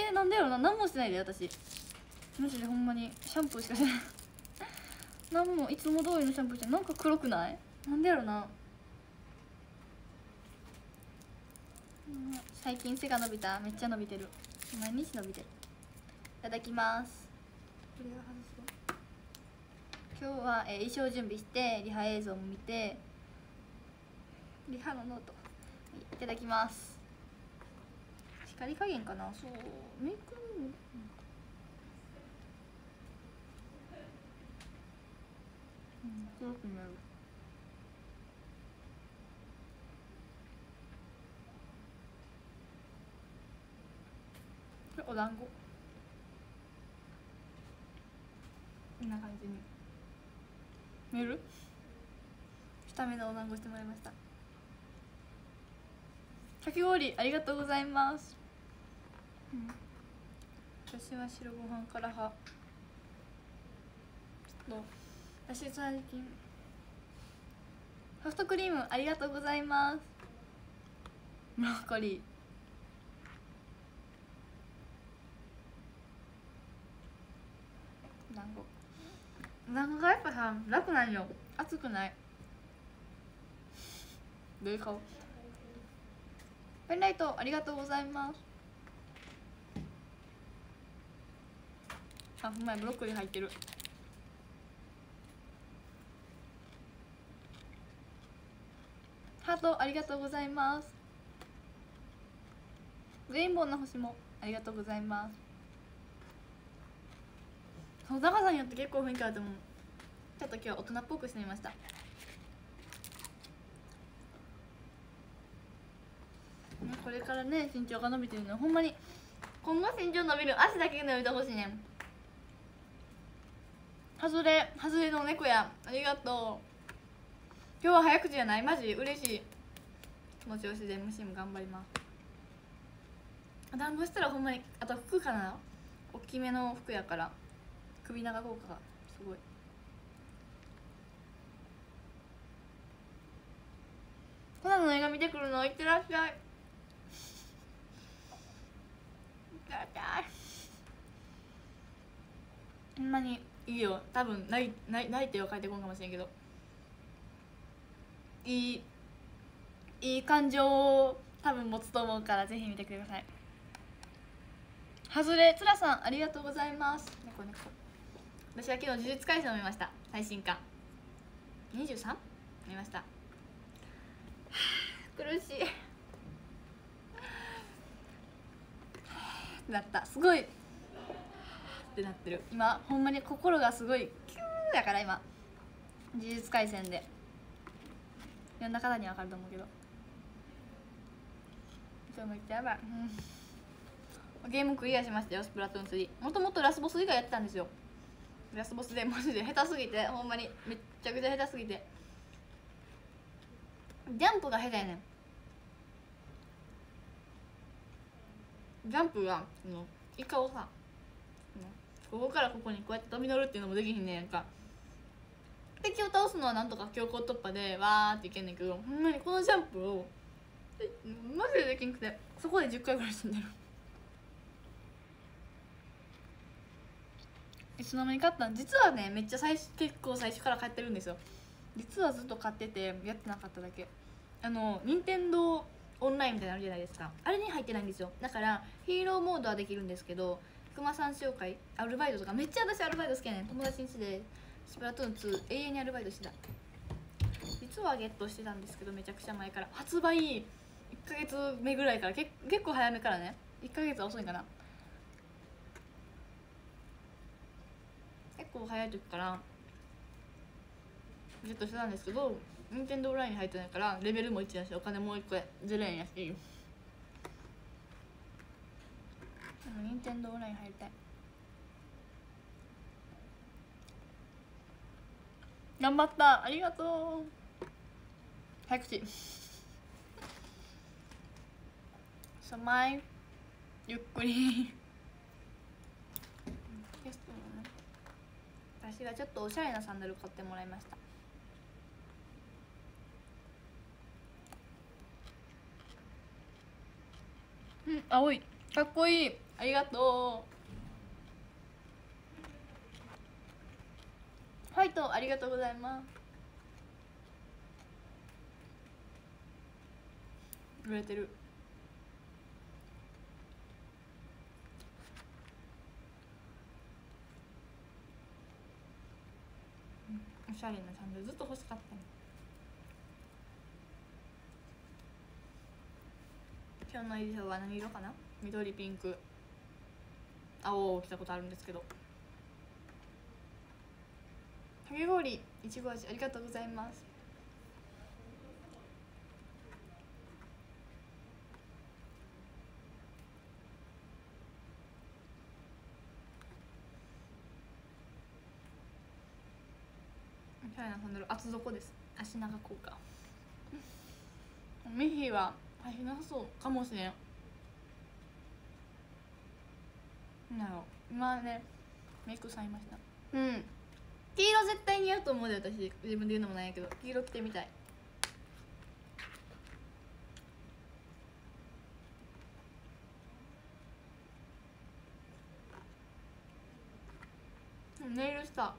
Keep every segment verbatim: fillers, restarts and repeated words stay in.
えー、なんでやろな、何もしてないで私マジでほんまにシャンプーしかしてない何もいつも通りのシャンプーじゃなんか黒くない？なんでやろな、うん、最近背が伸びた、めっちゃ伸びてる、毎日伸びてる。いただきます。これを外そう。今日は、えー、衣装準備してリハ映像も見て、リハのノートいただきます。光加減かな、そうメイクも、うん、黒くなる。これお団子、こんな感じに見える？下目のお団子してもらいました。かき氷ありがとうございます、うん、私は白ご飯から派。私最近ソフトクリームありがとうございます。ブロッコリー、団子団子がやっぱさ楽なんよ、熱くない。どういう顔？ペンライトありがとうございます。あ、うまい、ブロッコリー入ってる。ハートありがとうございます。レインボーの星もありがとうございます。そう、高さによって結構雰囲気あると思う。ちょっと今日は大人っぽくしてみました。これからね身長が伸びてるのほんまに今後身長伸びる、足だけ伸びてほしいねん。外れ外れの猫やありがとう。今日は早口じゃない、マジ嬉しい。この調子で エムシー も頑張ります。団子したらほんまにあと服かな、大きめの服やから首長効果がすごい。コナンの映画見てくるの、いってらっしゃい。いってらっしゃい。ほんまにいいよ、多分泣い泣泣いては帰ってこんかもしれんけど、いいいい感情を多分持つと思うからぜひ見てください。外れつらさんありがとうございます。猫猫、私は昨日呪術廻戦を見ました。最新刊 にじゅうさん 見ました。苦しいだった、すごいってなってる今、ほんまに心がすごいキューやから今、呪術廻戦でいろんな方には分かると思うけど、ちょっとめっちゃやばい、うん、ゲームクリアしましたよ、スプラトゥーンスリー。もともとラスボス以外やってたんですよ。ラスボスでマジで下手すぎて、ほんまにめっちゃくちゃ下手すぎて、ジャンプが下手やねん。ジャンプがのイカをさ、ここからここにこうやって飛び乗るっていうのもできひんねんやんか。敵を倒すのはなんとか強行突破でわーっていけんねんけど、ほんまにこのジャンプをマジでできんくて、そこでじゅっかいぐらい死んでる。いつの間に勝ったん？実はねめっちゃ最初結構最初から買ってるんですよ。実はずっと買っててやってなかっただけ。あの任天堂オンラインみたいなのあるじゃないですか、あれに入ってないんですよ。だからヒーローモードはできるんですけど、くまさん紹介アルバイトとかめっちゃ私アルバイト好きやねん。友達にしてスプラトゥーンツー永遠にアルバイトしてた。実はゲットしてたんですけど、めちゃくちゃ前から、発売いっかげつめぐらいから、け結構早めからね、いっかげつは遅いかな、結構早い時からゲットしてたんですけど、任天堂ラインに入ってないからレベルもいちやし、お金もういっこゼロえんやし、任天堂ライン入りたい。頑張った、ありがとう。早口さまいゆっくりテストのね、私がちょっとおしゃれなサンダル買ってもらいました。うん、青いかっこいい。 ありがとう。ファイトありがとうございます。売れてる。おしゃれなサンダルずっと欲しかったね。今日の衣装は何色かな。緑、ピンク、青を着たことあるんですけど。かき氷いちご味ありがとうございます。おしゃれなサンダル、厚底です。足長効果。ミヒは足長そうかもしれん。なんだろう、今ねメイクさんいました。うん、黄色絶対似合うと思うで、私自分で言うのもないけど黄色着てみたい。ネイルした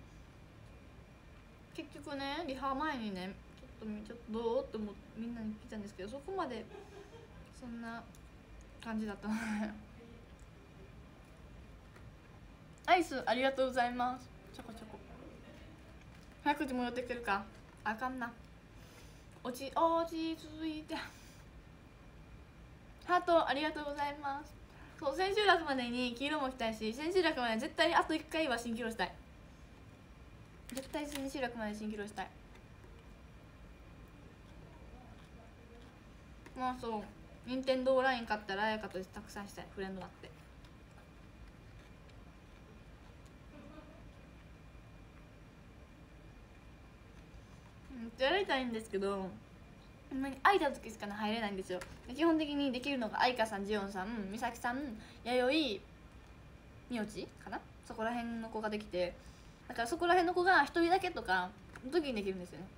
結局ね、リハ前にねちょっとちょっとどうって思ってみんなに聞いたんですけど、そこまでそんな感じだったのでアイスありがとうございます。ちょこちょこ早口戻ってくるか。あかんな。落ち落ち着いてハートありがとうございます。そう、千秋楽までに黄色も着たいし、千秋楽まで絶対にあといっかいは蜃気楼したい。絶対千秋楽まで蜃気楼したい。まあそう、任天堂ライン買ったらあやかとたくさんしたい。フレンドなって。やりたいんですけど、ほんまに空いた時しか入れないんですよ。基本的にできるのが愛花さん、ジオンさん、美咲さん、弥生、みおちかな、そこら辺の子ができて、だからそこら辺の子が一人だけとかの時にできるんですよね。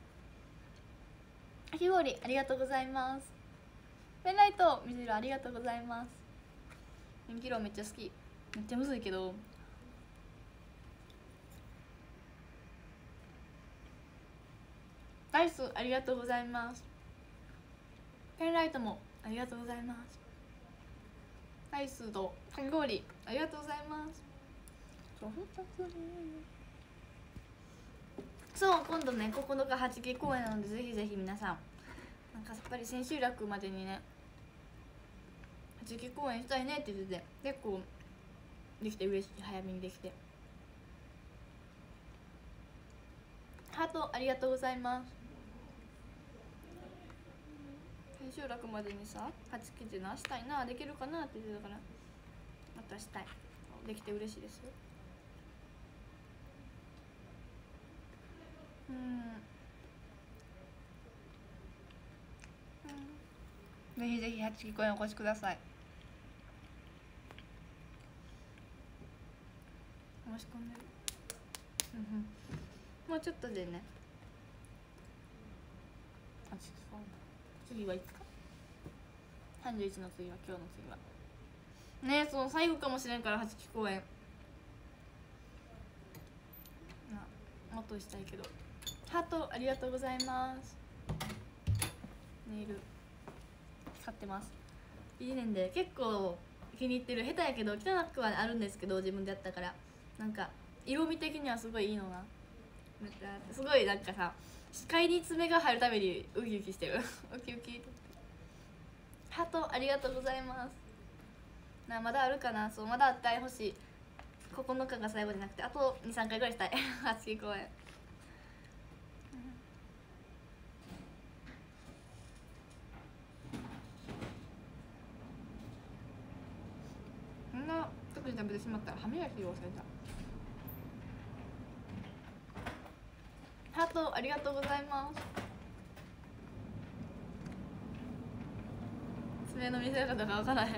ひぼりありがとうございます。ペンライト水色ありがとうございます。人気ロめっちゃ好き。めっちゃむずいけど、アイスありがとうございます。ペンライトもありがとうございます。アイスとかき氷ありがとうございます。そう、今度ねここのかはちき公演なので、ぜひぜひ皆さん、なんかやっぱり千秋楽までにねはちき公演したいねって言ってて、結構できて嬉しい。早めにできて。ハートありがとうございます。千秋楽までにさはちきでなしたいな、できるかなって言ってたから、またしたい。できて嬉しいですよ。うん、うん、ぜひぜひはちき公演お越しください。申し込んでる。うんうん、もうちょっとでね。はちき公演次はいつか、さんじゅういちの次は今日の次はねえ、その最後かもしれんからはちき公演もっとしたいけど。ハートありがとうございます。ネイル使ってます。いいねんで、結構気に入ってる。下手やけど汚くはあるんですけど、自分でやったからなんか色味的にはすごいいいのな。すごいなんかさ、視界に爪が入るためにウキウキしてるウキウキ。ハートありがとうございます。な、まだあるかな。そう、まだあってほしい。ここのかが最後じゃなくて、あとにさんかいぐらいしたいはちき公演。そんな特に食べてしまったら歯磨きを忘れた。ハートありがとうございます。爪の見せ方が分からへん。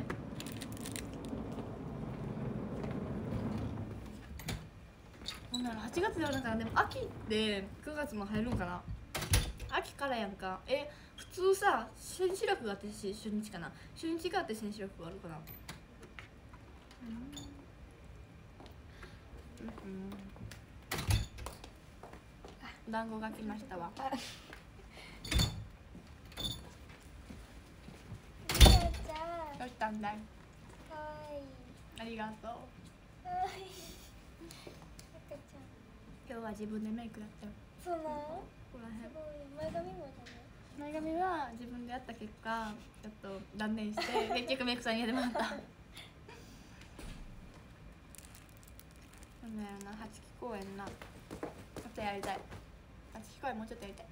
ほんならはちがつで終わるから。でも秋ってくがつも入るんかな。秋からやんか。え、普通さ千秋楽があってし初日かな、初日があって千秋楽があるかな。 団子が来ましたわ。 ありさちゃんどうしたんだい。 かわいい。 ありがとう。 かわいい。赤ちゃん。 今日は自分でメイクやったよ。 そうなの？ ここらす辺。 ごい。前髪もだね。 前髪は自分でやった結果ちょっと断念して結局メイクさんにやってもらった。なんだよな、八木公園な。もっとやりたい。八木公園もうちょっとやりたい。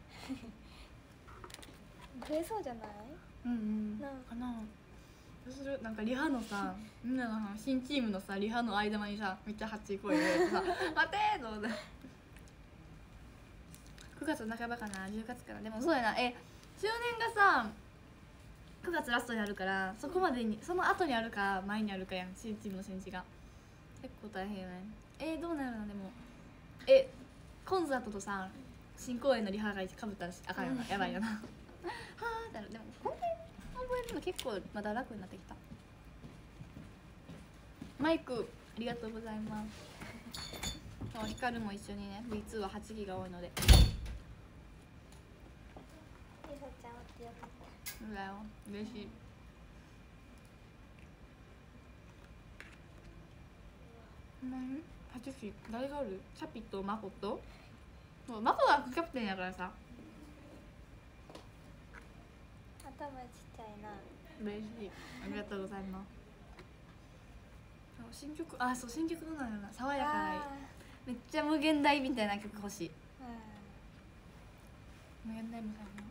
増えそうじゃない？ うんうん。 なあかな。どうする？なんかリハのさ、みんなのさ新チームのさリハの間にさめっちゃ八木公園やってさ、待てーと思って。くがつなかばかな、じゅうがつかな。でもそうやな、え周年がさくがつラストにあるから、そこまでにその後にあるか前にあるかやん、新チームの新地が結構大変やね。えー、どうなるの。でもえコンサートとさ新公演のリハがかぶったらあかんよな、やばいよな。はあだろ。でもこんなに覚えるの結構まだ楽になってきた。マイクありがとうございます。そうヒカルも一緒にね ブイツー ははちギが多いので。 りさちゃんおってよかった。 そうだよ、嬉しい。何はちき誰がおる？チャピとマコとそうマコが副キャプテンやからさ頭ちっちゃいな。 嬉しい。ありがとうございます。そう新曲、あそう新曲どうなのな、爽やかがいい。めっちゃ無限大みたいな曲欲しい。 あ無限大みたいな、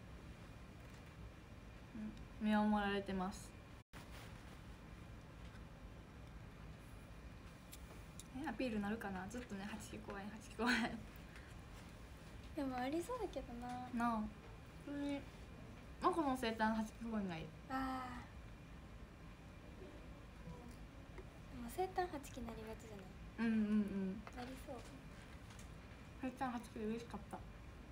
うん、見守られてます。えアピールなるかな。ずっとね八木公園八木公園ーでもありそうだけどな。 なあ普通にマコの生誕八木公園がいい。 ああ。でも生誕八期になりがちじゃない？ うんうんうん。 なりそう。 生誕八木で嬉しかった。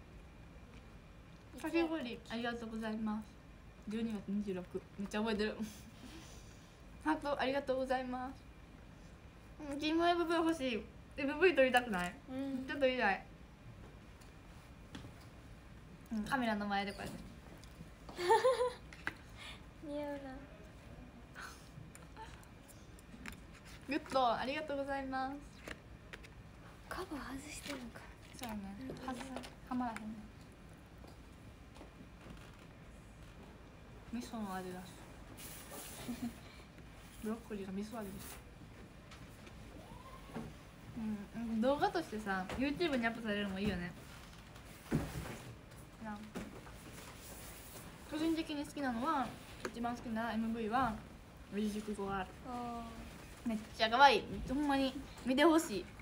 いつかき氷ありがとうございます。じゅうにがつにじゅうろくめっちゃ覚えてる。ハートありがとうございます。銀の エムブイ 欲しい。 エムブイ 撮りたくない？ うん。 ちょっといいない、うん、カメラの前でこうやって似合うな。 グッドありがとうございます。 カバー外してるのか。 そうやね、はずはまらへんね。味噌の味だしブロッコリーが味噌味です。うん、動画としてさ YouTube にアップされるのもいいよね。な個人的に好きなのは一番好きな エムブイ は未熟語がある。 あめっちゃ可愛い。ほんまに見てほしい。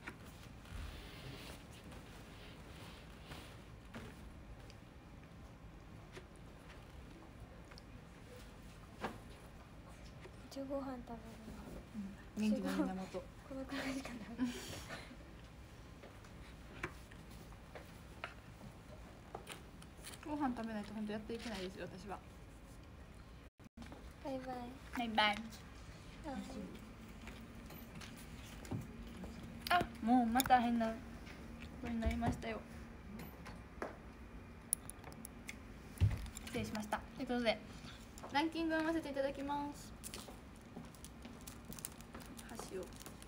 じゃあご飯食べる元気の源。 の。このくらいしかない。 ご飯食べないと本当やっていけないですよ私は。 バイバイ。 バイバイ。 ああ、もうまた変なことになりましたよ。失礼しました。ということでランキングを読ませていただきます。箸を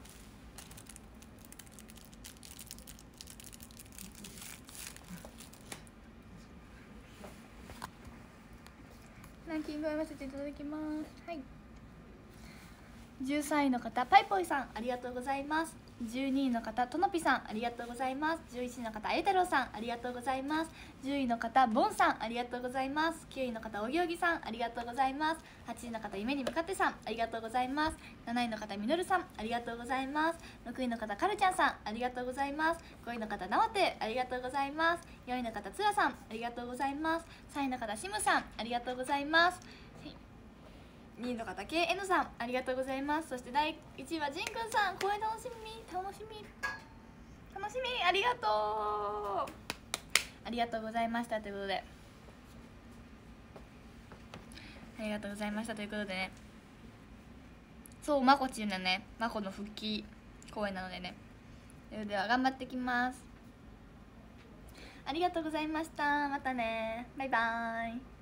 ランキングを読ませていただきます。はい、じゅうさんいの方パイポイさんありがとうございます。じゅうにいの方とのぴさんありがとうございます。じゅういちいの方あゆ太郎さんありがとうございます。じゅういの方ボンさんありがとうございます。きゅういの方おぎおぎさんありがとうございます。はちいの方夢に向かってさんありがとうございます。なないの方みのるさんありがとうございます。ろくいの方かるちゃんさんありがとうございます。ごいの方なわてありがとうございます。よんいの方つらさんありがとうございます。さんいの方しむさんありがとうございます。にいの方 ケーエヌ さんありがとうございます。そしてだいいちいはじんくんさん、声楽しみ楽しみ楽しみありがとうありがとうございましたということでありがとうございましたということでね、そうまこちんのねまこの復帰公演なのでね、それでは頑張ってきます。 ありがとうございました。またね、バイバーイ。